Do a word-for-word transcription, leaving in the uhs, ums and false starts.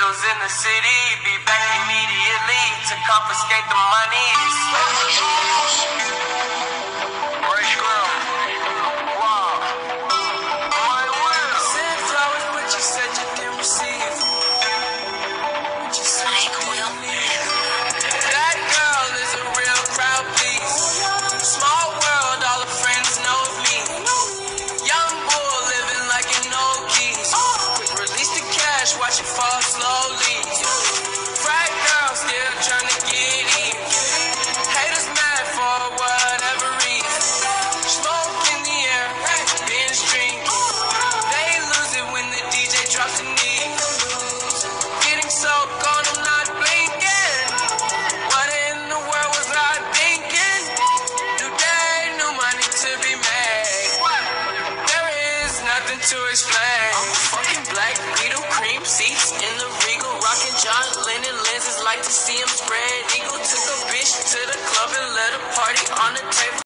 Beatles in the city, be back immediately to confiscate the monies. Fresh ground. Wow. My will. Sent flowers, but you said you didn't receive. But you said you didn't leave. That girl is a real crowd, please. Small world, all her friends know me. Young bull living like an old keys. Quick release the cash, watch it fall slowly. Frat girl still trying to get in. Haters mad for whatever reason. Smoke in the air, binge drink. They lose it when the D J drops the knee. Getting so gone, I'm not blinking. What in the world was I thinking? New day, new money to be made. There is nothing to explain. I'm a fucking black Beetle, cream seats in the Regal, rocking John Lennon lenses, like to see him spread.